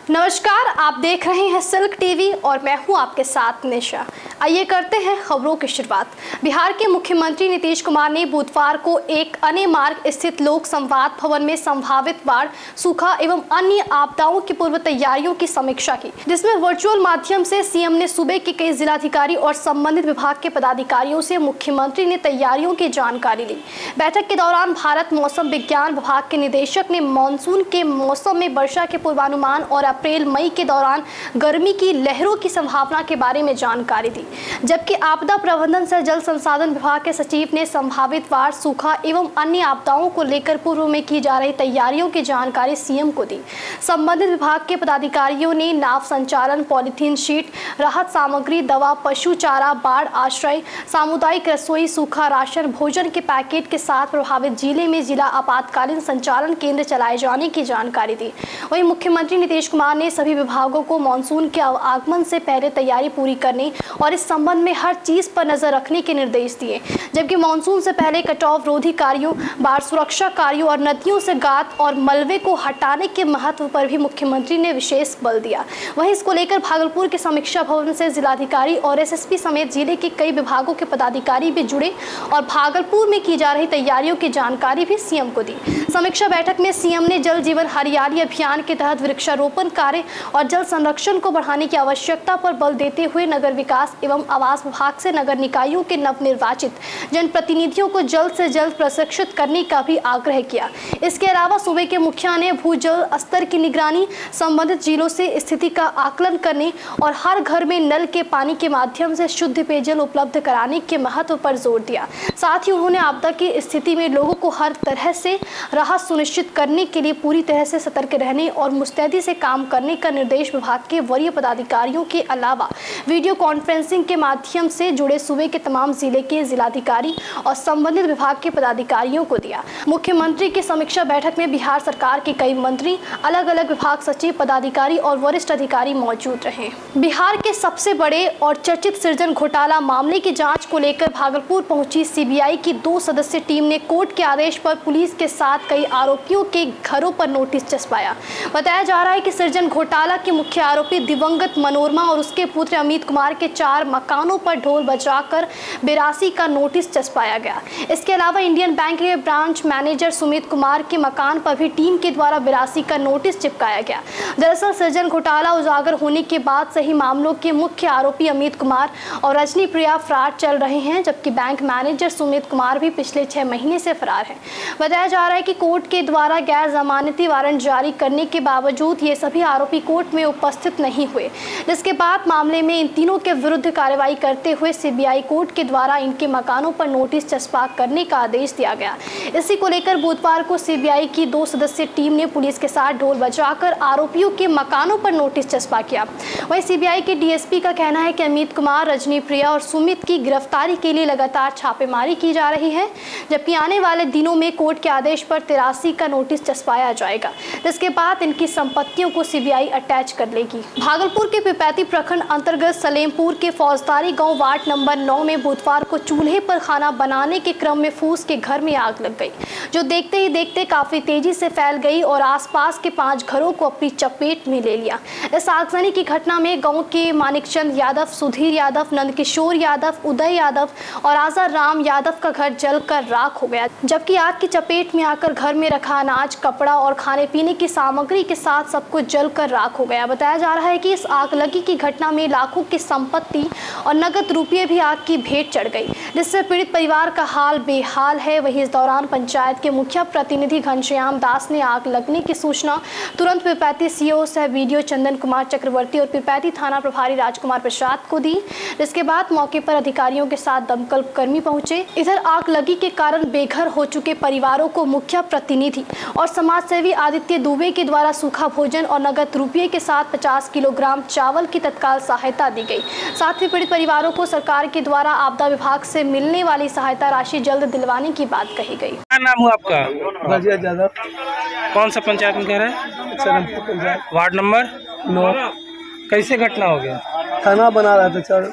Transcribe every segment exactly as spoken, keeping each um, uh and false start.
नमस्कार, आप देख रहे हैं सिल्क टीवी और मैं हूं आपके साथ निशा। आइए करते हैं खबरों की शुरुआत। बिहार के मुख्यमंत्री नीतीश कुमार ने बुधवार को एक अने मार्ग स्थित लोक संवाद भवन में संभावित बाढ़, सूखा एवं अन्य आपदाओं की पूर्व तैयारियों की समीक्षा की, जिसमें वर्चुअल माध्यम से सीएम ने सूबे के कई जिलाधिकारी और संबंधित विभाग के पदाधिकारियों से मुख्यमंत्री ने तैयारियों की जानकारी ली। बैठक के दौरान भारत मौसम विज्ञान विभाग के निदेशक ने मानसून के मौसम में वर्षा के पूर्वानुमान और अप्रैल मई के दौरान गर्मी की लहरों की संभावना के बारे में जानकारी दी, जबकि आपदा प्रबंधन से जल संसाधन विभाग के सचिव ने संभावित बाढ़, सूखा एवं अन्य आपदाओं को लेकर पूर्व में की जा रही तैयारियों की जानकारी सीएम को दी। संबंधित विभाग के पदाधिकारियों ने नाव संचालन, पॉलीथीन शीट, राहत सामग्री, दवा, पशु चारा, बाढ़ आश्रय, सामुदायिक रसोई, सूखा राशन, भोजन के पैकेट के साथ प्रभावित जिले में जिला आपातकालीन संचालन केंद्र चलाए जाने की जानकारी दी। वहीं मुख्यमंत्री नीतीश कुमार ने सभी विभागों को मानसून के आगमन से पहले तैयारी पूरी करने और इस संबंध में हर चीज पर नजर रखने के निर्देश दिए, जबकि मानसून से पहले कटाव रोधी कार्यों, बाढ़ सुरक्षा कार्यों और नदियों से गाद और मलबे को हटाने के महत्व पर भी मुख्यमंत्री ने विशेष बल दिया। वहीं इसको लेकर भागलपुर के समीक्षा भवन से जिलाधिकारी और एसएसपी समेत जिले के कई विभागों के पदाधिकारी भी जुड़े और भागलपुर में की जा रही तैयारियों की जानकारी भी सीएम को दी। समीक्षा बैठक में सीएम ने जल जीवन हरियाली अभियान के तहत वृक्षारोपण कार्य और जल संरक्षण को बढ़ाने की आवश्यकता पर बल देते हुए नगर विकास एवं आवास विभाग से नगर निकायों के नवनिर्वाचित जनप्रतिनिधियों को जल्द से जल्द प्रशिक्षित करने का भी आग्रह किया। इसके अलावा सूबे के मुखिया ने भूजल स्तर की निगरानी, संबंधित जिलों से स्थिति का आकलन करने और हर घर में नल के पानी के माध्यम से शुद्ध पेयजल उपलब्ध कराने के महत्व पर जोर दिया। साथ ही उन्होंने आपदा की स्थिति में लोगों को हर तरह से राहत सुनिश्चित करने के लिए पूरी तरह से सतर्क रहने और मुस्तैदी से काम करने का निर्देश विभाग के वरीय पदाधिकारियों के अलावा वीडियो कॉन्फ्रेंसिंग के माध्यम से जुड़े सूबे के तमाम जिले के जिलाधिकारी और संबंधित विभाग के पदाधिकारियों को दिया। मुख्यमंत्री की समीक्षा बैठक में बिहार सरकार के कई मंत्री, अलग अलग विभाग सचिव, पदाधिकारी और वरिष्ठ अधिकारी मौजूद रहे। बिहार के सबसे बड़े और चर्चित सृजन घोटाला मामले की जांच को लेकर भागलपुर पहुंची सीबीआई की दो सदस्यीय टीम ने कोर्ट के आदेश पर पुलिस के साथ कई आरोपियों के घरों पर नोटिस चस्पाया। बताया जा रहा है कि सृजन घोटाला के मुख्य आरोपी दिवंगत मनोरमा और उसके पुत्र अमित कुमार के चार मकानों पर ढोल बजाकर बिरासी का नोटिस चस्पाया गया। इसके अलावा इंडियन बैंक के ब्रांच मैनेजर सुमित कुमार के मकान पर भी टीम के द्वारा बिरासी का नोटिस चिपकाया गया। दरअसल सृजन घोटाला उजागर होने के बाद से ही मामलों के मुख्य आरोपी अमित कुमार और रजनी प्रिया फरार चल रहे हैं, जबकि बैंक मैनेजर सुमित कुमार भी पिछले छह महीने से फरार हैं। बताया जा रहा है कि कोर्ट के द्वारा गैर जमानती वारंट जारी करने के बावजूद ये सभी आरोपी कोर्ट में उपस्थित नहीं हुए, जिसके बाद मामले में इन तीनों के विरुद्ध कार्रवाई करते हुए सीबीआई कोर्ट के द्वारा इनके मकानों पर नोटिस चस्पा करने का आदेश दिया गया। इसी को लेकर बुधवार को सीबीआई की दो सदस्यीय टीम ने पुलिस के साथ ढोल बजाकर आरोपियों के मकानों पर नोटिस चस्पा किया। वहीं सीबीआई के डीएसपी का कहना है कि अमित कुमार, रजनी प्रिया और सुमित की गिरफ्तारी के लिए लगातार छापेमारी की जा रही है, जबकि आने वाले दिनों में कोर्ट के आदेश पर तिरासी का नोटिस चस्पाया जाएगा, जिसके बाद इनकी संपत्तियों को सीबीआई अटैच कर लेगी। भागलपुर के पिपैती प्रखंड अंतर्गत सलेमपुर के फौजदारी गांव वार्ड नंबर नौ में बुधवार को चूल्हे पर खाना बनाने के क्रम में फूस के घर में आग लग गई, जो देखते ही देखते काफी तेजी से फैल गई और आसपास के पांच घरों को अपनी चपेट में ले लिया। इस आगजनी की घटना में गांव के मानिकचंद यादव, सुधीर यादव, नंदकिशोर यादव, उदय यादव और आजा राम यादव का घर जलकर राख हो गया, जबकि आग की चपेट में आकर घर में रखा अनाज, कपड़ा और खाने पीने की सामग्री के साथ सब कुछ जलकर राख हो गया। बताया जा रहा है कि इस आगलगी की घटना में लाखों की संपत्ति और नगद रुपये भी आग की भेंट चढ़ गई, जिससे पीड़ित परिवार का हाल बेहाल है। वहीं इस दौरान पंचायत के मुखिया प्रतिनिधि घनश्याम दास ने आग लगने की सूचना तुरंत पिपैती सीओ सह वीडियो चंदन कुमार चक्रवर्ती और पिपैती थाना प्रभारी राजकुमार प्रसाद को दी, जिसके बाद मौके पर अधिकारियों के साथ दमकल कर्मी पहुंचे। इधर आग लगी के कारण बेघर हो चुके परिवारों को मुखिया प्रतिनिधि और समाज सेवी आदित्य दुबे के द्वारा सूखा भोजन और नगद रुपये के साथ पचास किलोग्राम चावल की तत्काल सहायता दी गई। साथ ही पीड़ित परिवारों को सरकार के द्वारा आपदा विभाग से मिलने वाली सहायता राशि जल्द दिलवाने की बात कही गई। क्या नाम हुआ आपका? रजिया यादव। कौन सा पंचायत में कह रहे हैं? सलेमपुर पंचायत, वार्ड नंबर नौ। कैसे घटना हो गया? खाना बना रहा था, चल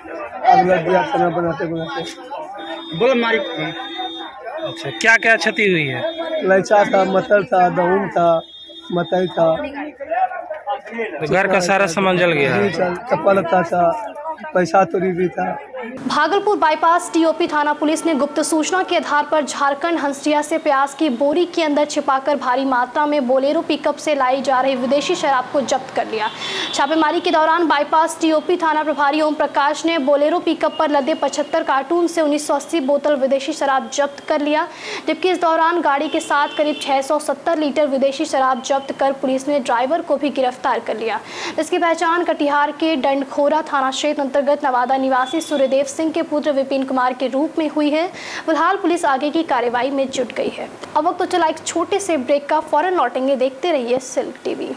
आग लग गया खाना बनाते बनाते। बोलो मारी। अच्छा, क्या क्या क्षति हुई है? लैचा था, मटर था, दहूम था, मकई था। तो घर का सारा सामान जल गया है। चप्पल लत्ता था, पैसा चोरी भी था। भागलपुर बाईपास टीओपी थाना पुलिस ने गुप्त सूचना के आधार पर झारखंड हंसरिया से प्याज की बोरी के अंदर छिपाकर भारी मात्रा में बोलेरो पिकअप से लाई जा रही विदेशी शराब को जब्त कर लिया। छापेमारी के दौरान बाईपास टीओपी थाना प्रभारी ओम प्रकाश ने बोलेरो पिकअप पर लदे पचहत्तर कार्टून से उन्नीस सौ अस्सी बोतल विदेशी शराब जब्त कर लिया, जबकि इस दौरान गाड़ी के साथ करीब छह सौ सत्तर लीटर विदेशी शराब जब्त कर पुलिस ने ड्राइवर को भी गिरफ्तार कर लिया, जिसकी पहचान कटिहार के डंडखोरा थाना क्षेत्र अंतर्गत नवादा निवासी सूर्यदेव सिंह के पुत्र विपिन कुमार के रूप में हुई है। फिलहाल पुलिस आगे की कार्रवाई में जुट गई है। अब वक्त तो चला एक छोटे से ब्रेक का, फौरन लौटेंगे। देखते रहिए सिल्क टीवी।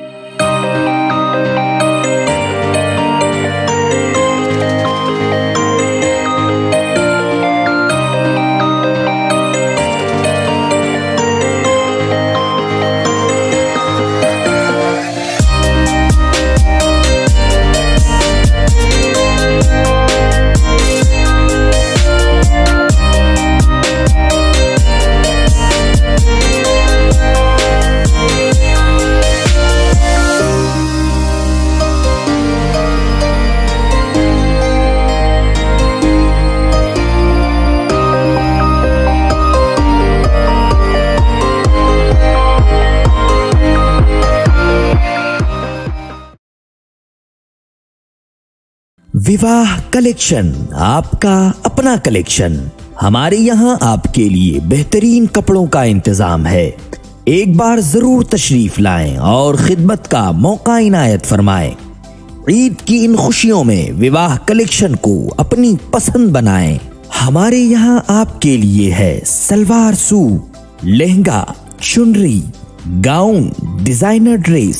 विवाह कलेक्शन, आपका अपना कलेक्शन। हमारे यहाँ आपके लिए बेहतरीन कपड़ों का इंतजाम है। एक बार जरूर तशरीफ लाएं और खिदमत का मौका इनायत फरमाएं। ईद की इन खुशियों में विवाह कलेक्शन को अपनी पसंद बनाएं। हमारे यहाँ आपके लिए है salwar suit, lehenga, chunri, gown, designer dress,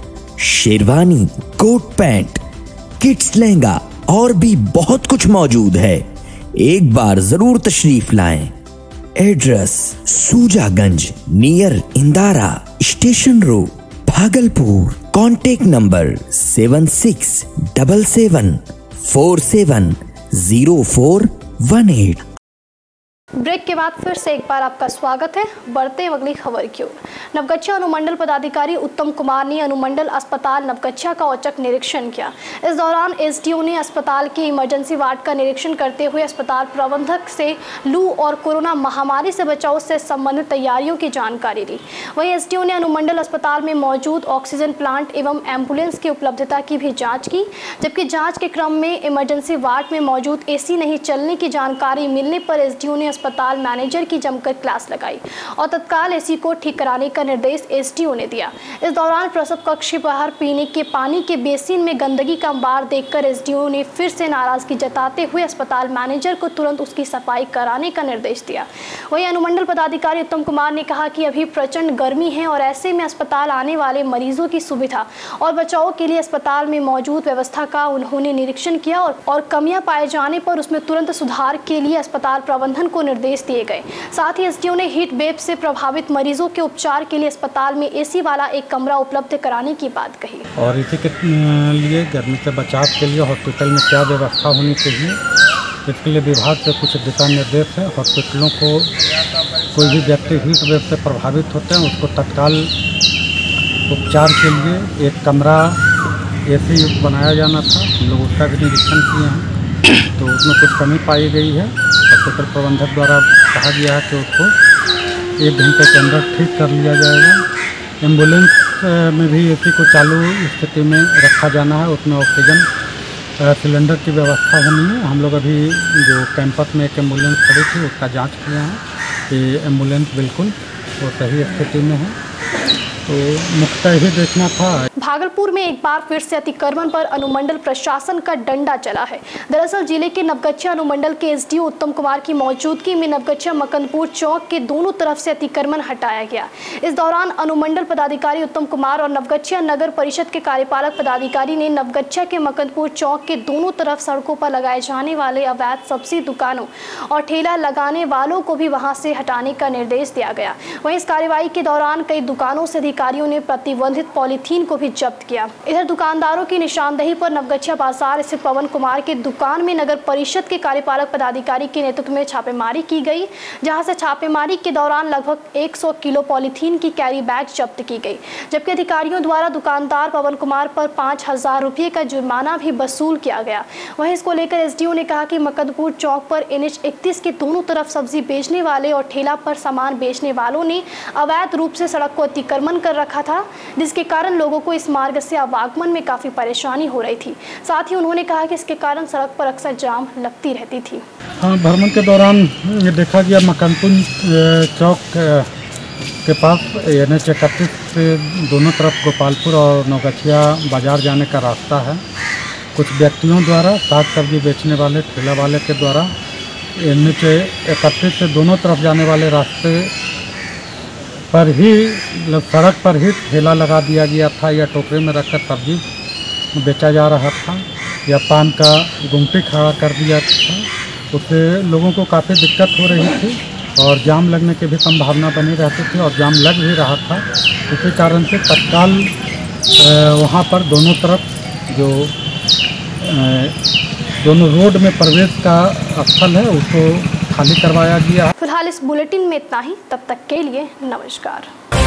sherwani, coat pant, kids lehenga और भी बहुत कुछ मौजूद है। एक बार जरूर तशरीफ लाएं। Address Sujaganj near Indara station road, Bhagalpur. Contact number seven six double seven four seven zero four one eight. Break के बाद फिर से एक बार आपका स्वागत है। बढ़ते अगली खबर की ओर। नवगछिया अनुमंडल पदाधिकारी उत्तम कुमार ने अनुमंडल अस्पताल नवगछिया का औचक निरीक्षण किया। इस दौरान एसडीओ ने अस्पताल के इमरजेंसी वार्ड का निरीक्षण करते हुए अस्पताल प्रबंधक से लू और कोरोना महामारी से बचाव से संबंधित तैयारियों की जानकारी ली। वहीं एसडीओ ने अनुमंडल अस्पताल में मौजूद ऑक्सीजन प्लांट एवं एम्बुलेंस की उपलब्धता की भी जाँच की, जबकि जाँच के क्रम में इमरजेंसी वार्ड में मौजूद ए सी नहीं चलने की जानकारी मिलने पर एसडीओ ने अस्पताल मैनेजर की जमकर क्लास लगाई और तत्काल एसी को ठीक कराने का निर्देश एसडीओ ने दिया। इस दौरान प्रसव कक्ष के बाहर पीने के पानी के बेसिन में गंदगी का अंबार देखकर एसडीओ ने फिर से नाराजगी जताते हुए अस्पताल मैनेजर को तुरंत उसकी सफाई कराने का निर्देश दिया। वहीं अनुमंडल पदाधिकारी उत्तम कुमार ने कहा कि अभी प्रचंड गर्मी है और ऐसे में अस्पताल आने वाले मरीजों की सुविधा और बचाव के लिए अस्पताल में मौजूद व्यवस्था का उन्होंने निरीक्षण किया और, और कमियां पाए जाने पर उसमें तुरंत सुधार के लिए अस्पताल प्रबंधन को निर्देश दिए गए। साथ ही एसडीओ ने हीट वेव से प्रभावित मरीजों के उपचार के लिए अस्पताल में एसी वाला एक कमरा उपलब्ध कराने की बात कही। और इसी के लिए गर्मी से बचाव के लिए हॉस्पिटल में क्या व्यवस्था होनी चाहिए, इसके लिए विभाग से कुछ दिशा निर्देश है। हॉस्पिटलों को कोई भी व्यक्ति हीट वेव से प्रभावित होते हैं उसको तत्काल उपचार के लिए एक कमरा एसी बनाया जाना था। हम लोग उसका भी निरीक्षण किए हैं तो उसमें कुछ कमी पाई गई है। हॉस्पिटल प्रबंधक द्वारा कहा गया है कि उसको एक घंटे के अंदर ठीक कर लिया जाएगा। एम्बुलेंस में भी एसी को चालू स्थिति में रखा जाना है, उसमें ऑक्सीजन सिलेंडर की व्यवस्था होनी है। हम लोग अभी जो कैंपस में एक एम्बुलेंस खड़ी थी उसका जांच किया है कि एम्बुलेंस बिल्कुल वो सही स्थिति में है, तो मुख्यतः ही देखना था। भागलपुर में एक बार फिर से अतिक्रमण पर अनुमंडल प्रशासन का डंडा चला है। दरअसल जिले के नवगछिया अनुमंडल के एसडीओ उत्तम कुमार की मौजूदगी में नवगछिया मकंदपुर चौक के दोनों तरफ से अतिक्रमण हटाया गया। इस दौरान अनुमंडल पदाधिकारी उत्तम कुमार और नवगछिया नगर परिषद के कार्यपालक पदाधिकारी ने नवगछिया के मकंदपुर चौक के दोनों तरफ सड़कों पर लगाए जाने वाले अवैध सब्जी दुकानों और ठेला लगाने वालों को भी वहां से हटाने का निर्देश दिया गया। वहीं इस कार्रवाई के दौरान कई दुकानों से अधिकारियों ने प्रतिबंधित पॉलीथीन को भी जब्त किया। इधर दुकानदारों की निशानदेही पर नवगछिया बाजार स्थित पवन कुमार की दुकान में नगर परिषद के कार्यपालक पदाधिकारी के नेतृत्व में छापेमारी की गई, जहां से छापेमारी के दौरान लगभग सौ किलो पॉलीथीन की कैरी बैग जब्त की गई, जबकि अधिकारियों द्वारा दुकानदार पवन कुमार पर पाँच हजार रुपये का जुर्माना भी वसूल किया गया। वहीं इसको लेकर एसडीओ ने कहा कि मकदपुर चौक पर एन एच इकतीस के दोनों तरफ सब्जी बेचने वाले और ठेला पर सामान बेचने वालों ने अवैध रूप से सड़क को अतिक्रमण कर रखा था, जिसके कारण लोगों को इस मार्ग से आवागमन में काफी परेशानी हो रही थी। साथ ही उन्होंने कहा कि इसके कारण सड़क पर अक्सर जाम लगती रहती थी। हाँ, भ्रमण के दौरान ये देखा गया मकनपुर चौक के पास एन एच इकतीस से दोनों तरफ गोपालपुर और नवगछिया बाजार जाने का रास्ता है। कुछ व्यक्तियों द्वारा साग सब्जी बेचने वाले ठेला वाले के द्वारा एन एच इकतीस से दोनों तरफ जाने वाले रास्ते पर ही सड़क पर ही ठेला लगा दिया गया था या टोकरे में रखकर सब्जी बेचा जा रहा था या पान का गुमटी खड़ा कर दिया था। उससे लोगों को काफ़ी दिक्कत हो रही थी और जाम लगने की भी संभावना बनी रहती थी और जाम लग भी रहा था। इसी कारण से तत्काल वहाँ पर दोनों तरफ जो दोनों रोड में प्रवेश का स्थल है उसको खाली करवाया गया है। फिलहाल इस बुलेटिन में इतना ही, तब तक के लिए नमस्कार।